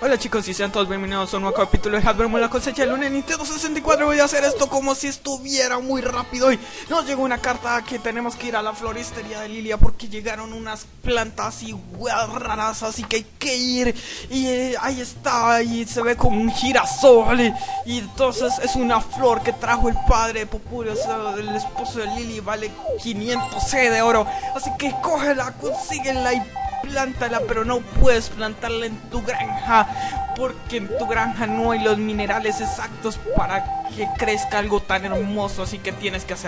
Hola chicos y sean todos bienvenidos a un nuevo capítulo de Hardware la cosecha del lunes Nintendo 64. Voy a hacer esto como si estuviera muy rápido. Y nos llegó una carta que tenemos que ir a la floristería de Lilia porque llegaron unas plantas y raras, así que hay que ir. Y ahí está, y se ve como un girasol. Y entonces es una flor que trajo el padre de Popuri, o sea, el esposo de Lily. Vale 500 C de oro, así que cógela, consíguela y plántala, pero no puedes plantarla en tu granja porque en tu granja no hay los minerales exactos para que crezca algo tan hermoso, así que tienes que hacer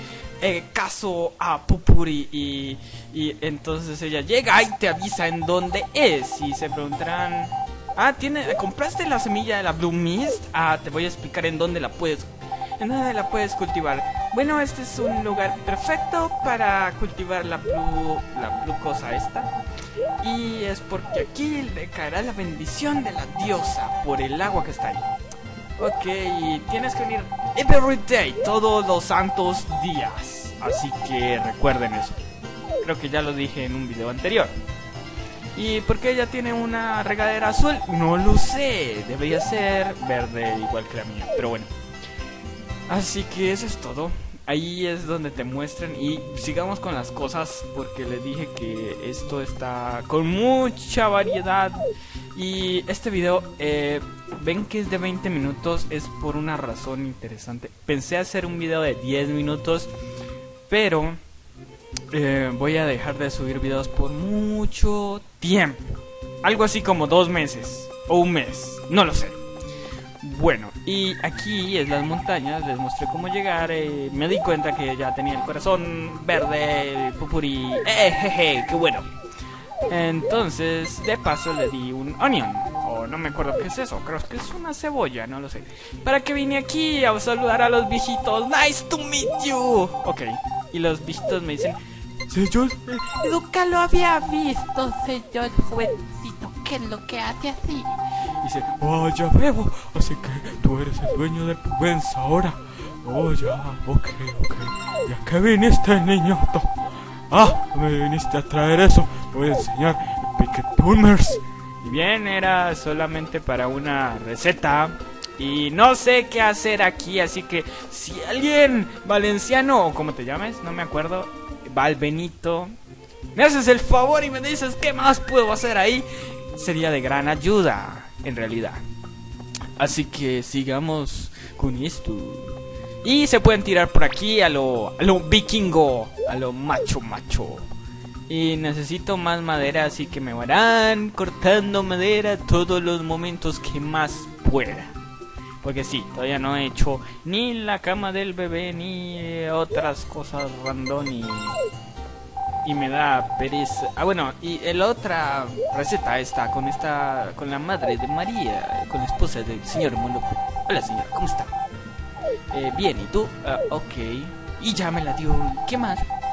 caso a Popuri y entonces ella llega y te avisa en dónde es. Y se preguntarán, ¿compraste la semilla de la Blue Mist? Te voy a explicar en dónde la puedes cultivar. Bueno, este es un lugar perfecto para cultivar la blue cosa esta. Y es porque aquí le caerá la bendición de la diosa por el agua que está ahí. Ok, y tienes que venir every day, todos los santos días. Así que recuerden eso. Creo que ya lo dije en un video anterior. ¿Y por qué ella tiene una regadera azul? No lo sé. Debería ser verde igual que la mía, pero bueno. Así que eso es todo. Ahí es donde te muestran y sigamos con las cosas porque les dije que esto está con mucha variedad. Y este video, ven que es de 20 minutos, es por una razón interesante. Pensé hacer un video de 10 minutos, pero voy a dejar de subir videos por mucho tiempo. Algo así como 2 meses o un mes, no lo sé. Bueno, y aquí es las montañas, les mostré cómo llegar, me di cuenta que ya tenía el corazón verde, Popuri, jeje, qué bueno. Entonces, de paso le di un onion, o no me acuerdo qué es eso, creo que es una cebolla, no lo sé. ¿Para qué vine aquí? A saludar a los viejitos, nice to meet you. Ok, y los viejitos me dicen, señor, nunca lo había visto, señor jovencito, ¿qué es lo que hace así? Dice, oh, ya veo, así que tú eres el dueño de Pubens ahora. Oh, ya, ok. ¿Ya que viniste, niñoto? Me viniste a traer eso. Te voy a enseñar el Picket Boomers. Y bien, era solamente para una receta. Y no sé qué hacer aquí, así que si alguien valenciano, o como te llames, no me acuerdo, Valbenito, me haces el favor y me dices qué más puedo hacer ahí, sería de gran ayuda. En realidad. Así que sigamos con esto. Y se pueden tirar por aquí a lo vikingo, a lo macho. Y necesito más madera, así que me van cortando madera todos los momentos que más pueda. Porque sí, todavía no he hecho ni la cama del bebé, ni otras cosas random y me da pereza. Bueno, y la otra receta está con la madre de María, con la esposa del señor Moloco. Hola señora, ¿cómo está? Bien, ¿y tú? Ok. Y ya me la dio. ¿Qué más?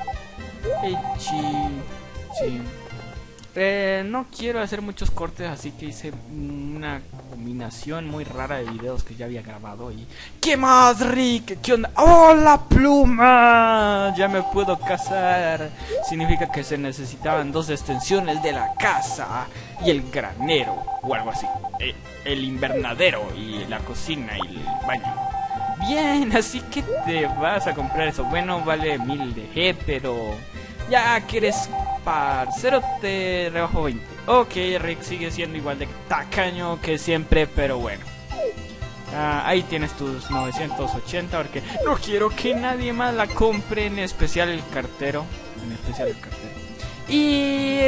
Sí. No quiero hacer muchos cortes, así que hice una combinación muy rara de videos que ya había grabado. Y ¿qué más, Rick? ¿Qué onda? ¡Oh, la pluma! Ya me puedo casar. Significa que se necesitaban 2 extensiones de la casa y el granero o algo así, el invernadero y la cocina y el baño. Bien, así que te vas a comprar eso. Bueno, vale 1000 de G, pero ya quieres parcero, te rebajo 20. Ok, Rick sigue siendo igual de tacaño que siempre, pero bueno. Ahí tienes tus 980 porque no quiero que nadie más la compre, en especial el cartero. Y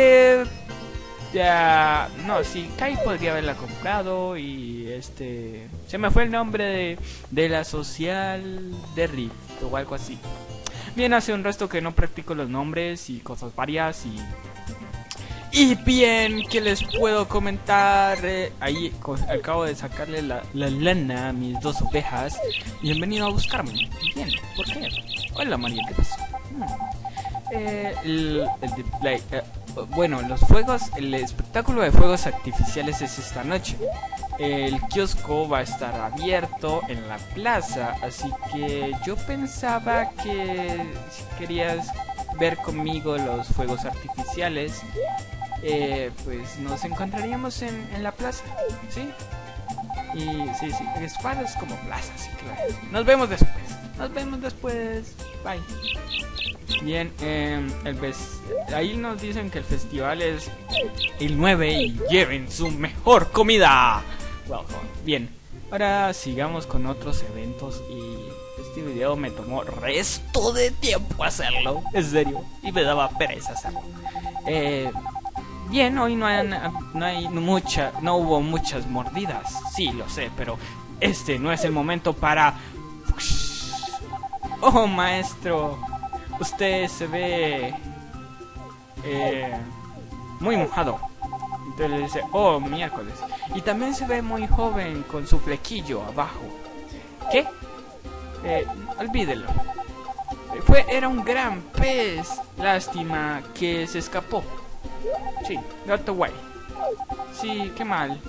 ya, no, sí, Kai podría haberla comprado. Y se me fue el nombre de la social de Rift o algo así. Bien, hace un resto que no practico los nombres y cosas varias y bien, ¿qué les puedo comentar? Ahí acabo de sacarle la lana a mis 2 ovejas y han venido a buscarme. Bien, ¿por qué? Hola María, ¿qué pasó? Bueno, los fuegos, el espectáculo de fuegos artificiales es esta noche. El kiosco va a estar abierto en la plaza, así que yo pensaba que si querías ver conmigo los fuegos artificiales, pues nos encontraríamos en la plaza, ¿sí? Y sí, Square es como plaza, sí, claro. Nos vemos después. Bye. Bien, ahí nos dicen que el festival es el 9 y lleven su mejor comida. Bien, ahora sigamos con otros eventos y este video me tomó resto de tiempo hacerlo, en serio, y me daba pereza hacerlo. Bien, hoy no hubo muchas mordidas, sí, lo sé, pero este no es el momento para... Oh, maestro, usted se ve muy mojado. Entonces le dice, oh, miércoles. Y también se ve muy joven con su flequillo abajo. ¿Qué? Olvídelo. Era un gran pez. Lástima que se escapó. Sí, got away. Sí, qué mal.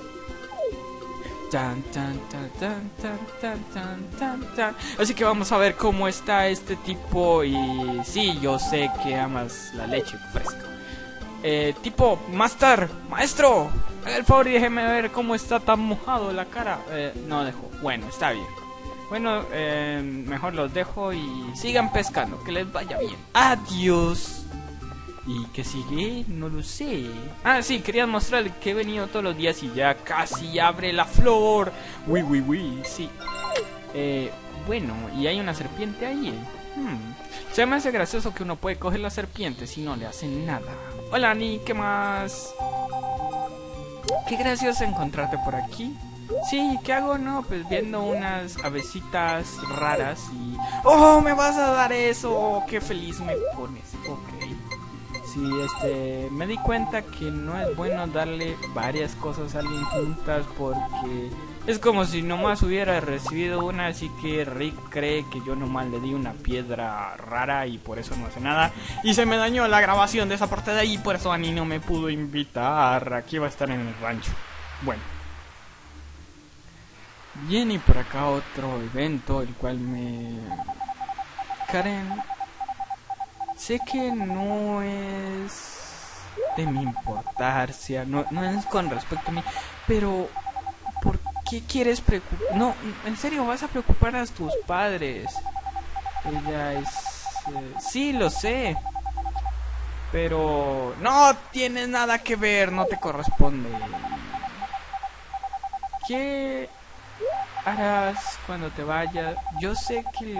Así que vamos a ver cómo está este tipo. Y sí, yo sé que amas la leche fresca. Tipo, maestro, haga el favor y déjeme ver cómo está tan mojado la cara. No dejo. Bueno, está bien. Bueno, mejor los dejo y sigan pescando. Que les vaya bien. Adiós. ¿Y qué sigue? No lo sé. Ah, sí, quería mostrarle que he venido todos los días y ya casi abre la flor. Uy, sí. Bueno, y hay una serpiente ahí. Se me hace gracioso que uno puede coger la serpiente si no le hacen nada. Hola, Ani, ¿qué más? Qué gracioso encontrarte por aquí. Sí, ¿qué hago? No, pues viendo unas avecitas raras y... ¡Oh, me vas a dar eso! Oh, ¡qué feliz me pones! Ok. Sí, me di cuenta que no es bueno darle varias cosas a alguien juntas porque es como si nomás hubiera recibido una, así que Rick cree que yo nomás le di una piedra rara y por eso no hace nada. Y se me dañó la grabación de esa parte de ahí, por eso Ani no me pudo invitar. Aquí va a estar en el rancho. Bueno. Bien, y por acá otro evento, el cual Karen... Sé que no es de mi importancia, no es con respecto a mí, pero ¿por qué quieres preocupar? No, en serio, vas a preocupar a tus padres. Ella es... sí, lo sé, pero no tienes nada que ver, no te corresponde. ¿Qué harás cuando te vayas? Yo sé que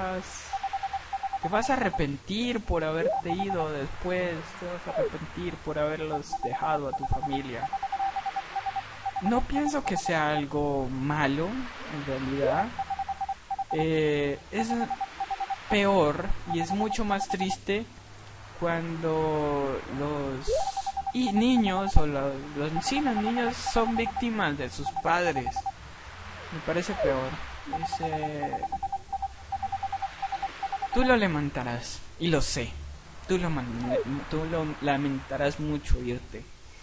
te vas a arrepentir por haberte ido después. Te vas a arrepentir por haberlos dejado a tu familia. No pienso que sea algo malo, en realidad. Es peor y es mucho más triste cuando los niños o los niños son víctimas de sus padres. Me parece peor. Tú lo lamentarás, y lo sé. Tú lo lamentarás mucho irte.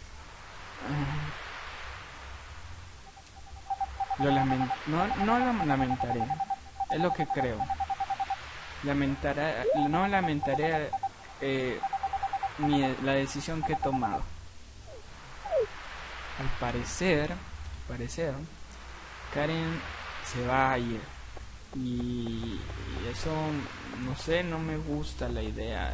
No lo lamentaré. Es lo que creo. No lamentaré la decisión que he tomado. Al parecer, Karen se va a ir. Y eso, no sé, no me gusta la idea.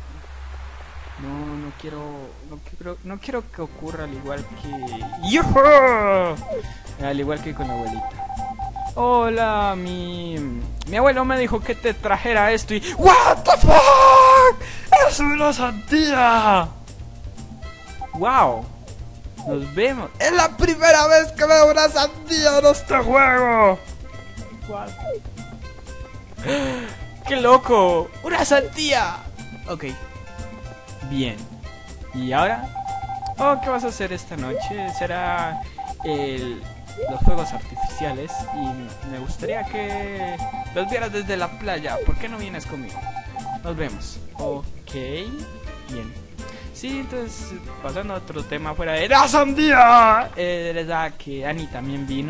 No quiero que ocurra al igual que... ¡Yuhu! Al igual que con la abuelita. Hola, mi abuelo me dijo que te trajera esto y... ¡What the fuck! ¡Es una sandía! ¡Wow! Nos vemos. Es la primera vez que veo una sandía en este juego. What? ¡Qué loco! ¡Una sandía! Ok. Bien. ¿Y ahora? Oh, ¿qué vas a hacer esta noche? Será los fuegos artificiales y me gustaría que los vieras desde la playa. ¿Por qué no vienes conmigo? Nos vemos. Ok. Bien. Sí, entonces, pasando a otro tema fuera de la sandía. De verdad que Ani también vino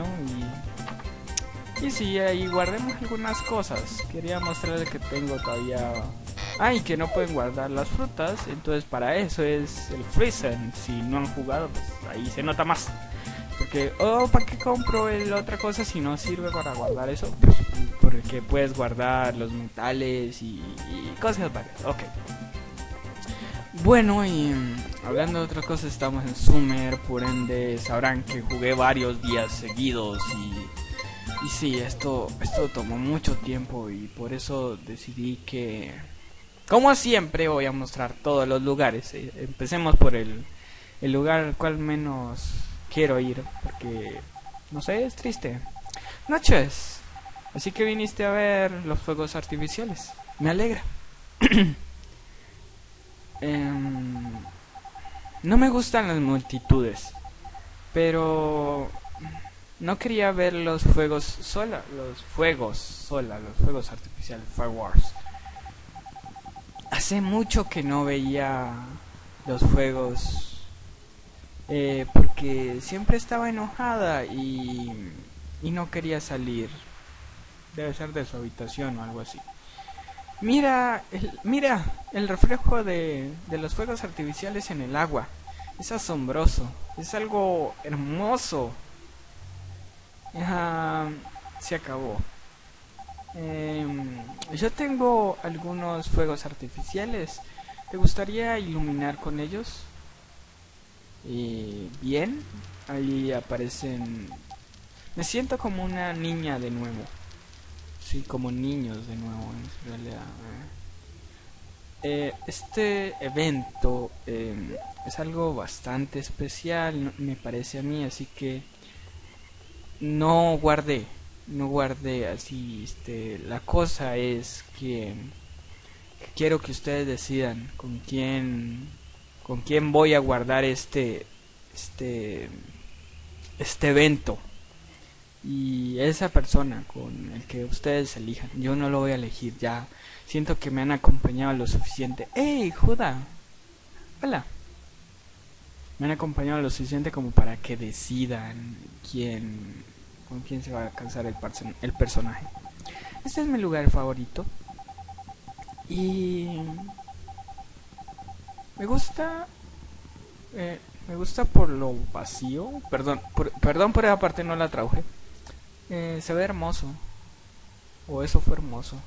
y sí, ahí guardemos algunas cosas. Quería mostrarle que tengo todavía Y que no pueden guardar las frutas, entonces para eso es el freezer. Si no han jugado, pues ahí se nota más. Porque, ¿para qué compro la otra cosa si no sirve para guardar eso? Pues porque puedes guardar los metales y cosas varias. Ok. Bueno, y hablando de otra cosa, estamos en Summer, por ende sabrán que jugué varios días seguidos y sí, esto tomó mucho tiempo y por eso decidí que, como siempre, voy a mostrar todos los lugares. Empecemos por el lugar al cual menos quiero ir, porque, no sé, es triste. Noches, así que viniste a ver los fuegos artificiales. Me alegra. No me gustan las multitudes, pero no quería ver los fuegos artificiales, fireworks. Hace mucho que no veía los fuegos, porque siempre estaba enojada y no quería salir. Debe ser de su habitación o algo así. Mira el reflejo de los fuegos artificiales en el agua. Es asombroso, es algo hermoso. Se acabó. Yo tengo algunos fuegos artificiales. ¿Te gustaría iluminar con ellos? Bien, ahí aparecen. Me siento como una niña de nuevo. Sí, como niños de nuevo en realidad. Este evento es algo bastante especial, me parece a mí, así que no guardé así. La cosa es que quiero que ustedes decidan con quién voy a guardar este evento. Y esa persona con el que ustedes elijan, yo no lo voy a elegir ya. Siento que me han acompañado lo suficiente. ¡Hey, Juda! Hola. Me han acompañado lo suficiente como para que decidan con quién se va a casar el personaje. Este es mi lugar favorito. Y me gusta por lo vacío. Perdón por esa parte, no la traduje. Se ve hermoso. O eso fue hermoso.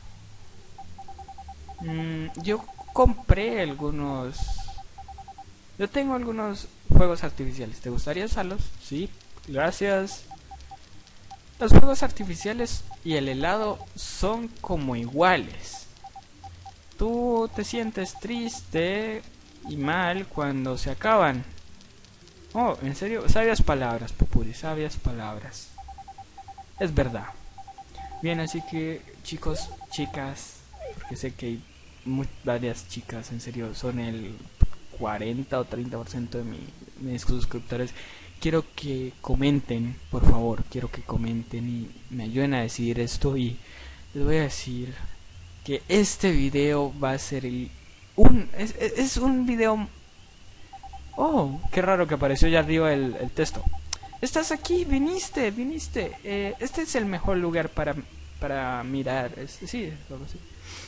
Yo compré algunos. Yo tengo algunos fuegos artificiales. ¿Te gustaría usarlos? Sí, gracias. Los fuegos artificiales y el helado son como iguales. Tú te sientes triste y mal cuando se acaban. Oh, en serio, sabias palabras, Popuri, sabias palabras. Es verdad. Bien, así que chicos, chicas, porque sé que hay varias chicas, en serio, son el 40 o 30% de mis suscriptores. Quiero que comenten, por favor, quiero que comenten y me ayuden a decidir esto. Y les voy a decir que este video va a ser es un video. Oh, qué raro que apareció ya arriba el texto. Estás aquí, viniste. Este es el mejor lugar para mirar. Sí, algo así.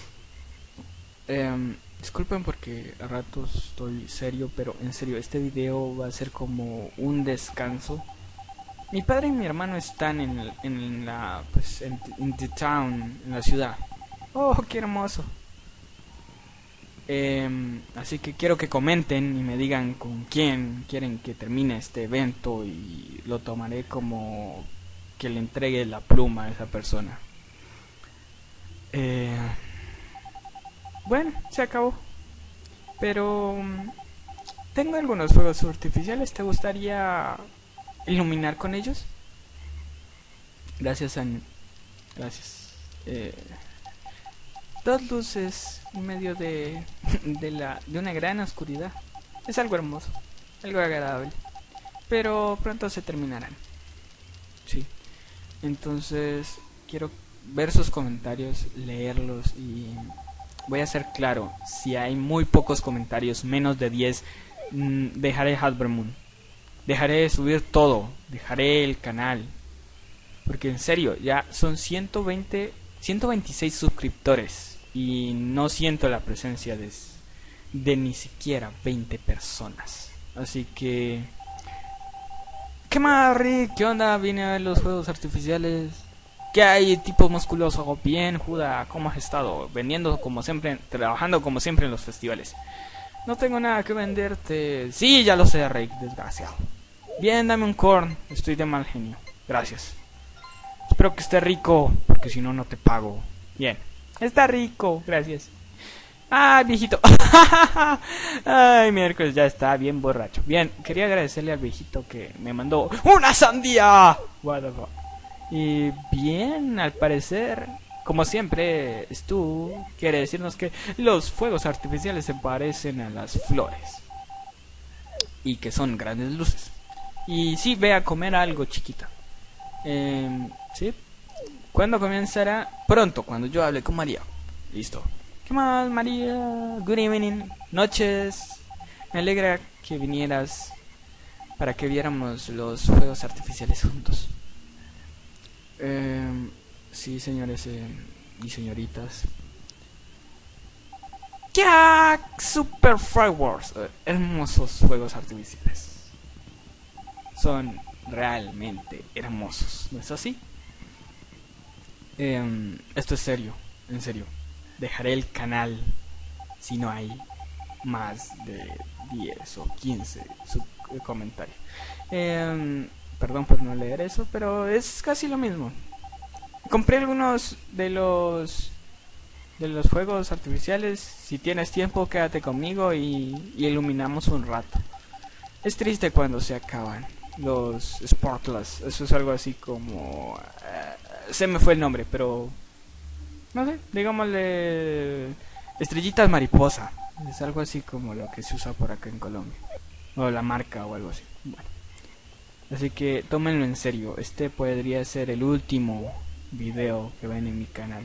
Disculpen porque a ratos estoy serio, pero en serio, este video va a ser como un descanso. Mi padre y mi hermano están en the town, en la ciudad. Oh, qué hermoso. Así que quiero que comenten y me digan con quién quieren que termine este evento y lo tomaré como que le entregue la pluma a esa persona. Bueno, se acabó. Pero tengo algunos fuegos artificiales. ¿Te gustaría iluminar con ellos? Gracias, Annie. Gracias. Dos luces en medio de una gran oscuridad. Es algo hermoso, algo agradable. Pero pronto se terminarán. Sí. Entonces quiero ver sus comentarios, leerlos y voy a ser claro. Si hay muy pocos comentarios, menos de 10, dejaré Hasbro. Dejaré de subir todo. Dejaré el canal. Porque en serio, ya son 126 suscriptores. y no siento la presencia de ni siquiera 20 personas. Así que... ¿Qué más, Rick? ¿Qué onda? Vine a ver los fuegos artificiales. ¿Qué hay, tipo musculoso? Bien, Juda, ¿cómo has estado? Vendiendo como siempre, trabajando como siempre en los festivales. No tengo nada que venderte. Sí, ya lo sé, Rick, desgraciado. Bien, dame un corn. Estoy de mal genio. Gracias. Espero que esté rico, porque si no, no te pago. Bien. Está rico, gracias. Ay, viejito. Ay, miércoles, ya está bien borracho. Bien, quería agradecerle al viejito que me mandó ¡una sandía! What the fuck. Y bien, al parecer, como siempre, Stu quiere decirnos que los fuegos artificiales se parecen a las flores. Y que son grandes luces. Y sí, ve a comer algo, chiquita. ¿Sí? ¿Cuándo comenzará? Pronto, cuando yo hable con María. Listo. ¿Qué más, María? Good evening. Noches. Me alegra que vinieras para que viéramos los fuegos artificiales juntos. Sí, señores y señoritas. ¡Ya! Super Fireworks. Hermosos fuegos artificiales. Son realmente hermosos, ¿no es así? Esto es serio, en serio. Dejaré el canal si no hay más de 10 o 15 comentarios. Perdón por no leer eso, pero es casi lo mismo. Compré algunos de los fuegos artificiales. Si tienes tiempo, quédate conmigo y iluminamos un rato. Es triste cuando se acaban los sparklers. Eso es algo así como... se me fue el nombre, pero... no sé, digámosle... estrellitas mariposa. Es algo así como lo que se usa por acá en Colombia. O la marca o algo así. Bueno. Así que tómenlo en serio. Este podría ser el último video que ven en mi canal.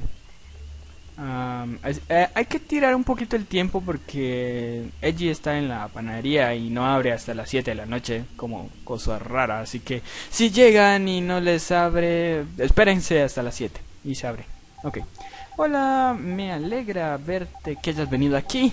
Hay que tirar un poquito el tiempo porque Edgy está en la panadería y no abre hasta las 7 de la noche, como cosa rara. Así que si llegan y no les abre, espérense hasta las 7 y se abre. Ok. Hola, me alegra verte, que hayas venido aquí.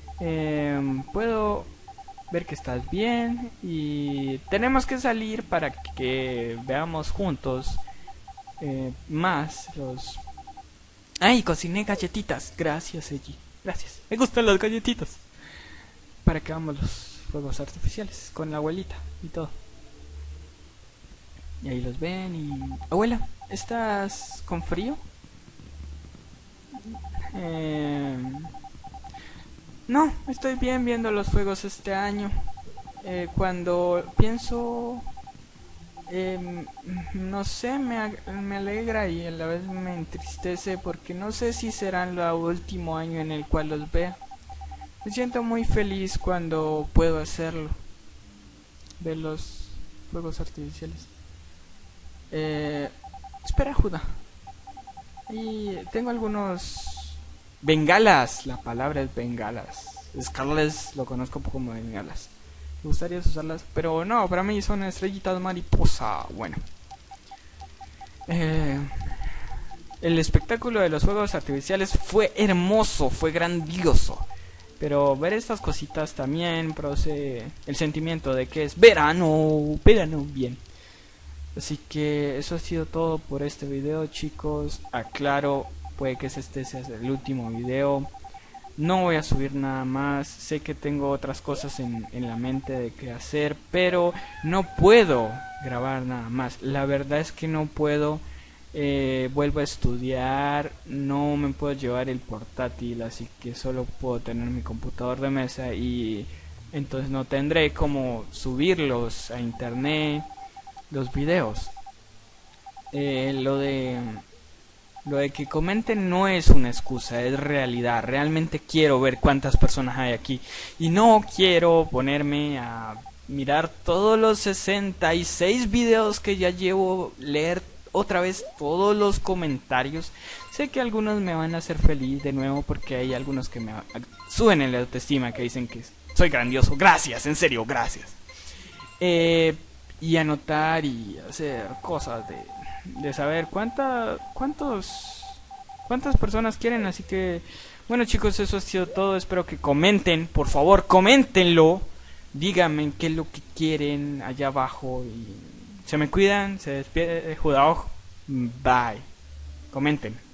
Puedo ver que estás bien y tenemos que salir para que veamos juntos más los... ¡Ay! Cociné galletitas. Gracias, Eiji. Gracias. Me gustan las galletitas. Para que hagamos los fuegos artificiales con la abuelita y todo. Y ahí los ven y... Abuela, ¿estás con frío? No, estoy bien viendo los fuegos este año. Cuando pienso... no sé, me alegra y a la vez me entristece porque no sé si será el último año en el cual los vea. Me siento muy feliz cuando puedo hacerlo, ver los fuegos artificiales. Espera, Juda. Y tengo algunos bengalas, la palabra es bengalas. Scarlet lo conozco como bengalas. Me gustaría usarlas, pero no, para mí son estrellitas mariposa. Bueno, el espectáculo de los fuegos artificiales fue hermoso, fue grandioso. Pero ver estas cositas también produce el sentimiento de que es verano, bien. Así que eso ha sido todo por este video, chicos. Aclaro, puede que este sea el último video. No voy a subir nada más. Sé que tengo otras cosas en la mente de qué hacer, pero no puedo grabar nada más. La verdad es que no puedo. Vuelvo a estudiar. No me puedo llevar el portátil, así que solo puedo tener mi computador de mesa. Y entonces no tendré como subirlos a internet, los videos. Lo de que comenten no es una excusa, es realidad. Realmente quiero ver cuántas personas hay aquí. Y no quiero ponerme a mirar todos los 66 videos que ya llevo, leer otra vez todos los comentarios. Sé que algunos me van a hacer feliz de nuevo porque hay algunos que me suben en la autoestima, que dicen que soy grandioso. Gracias, en serio, gracias. Y anotar y hacer cosas de saber cuántas personas quieren, así que Bueno chicos, eso ha sido todo. Espero que comenten, por favor, coméntenlo. Díganme qué es lo que quieren allá abajo. Y se me cuidan, se despide Judaoj. Bye. Comenten.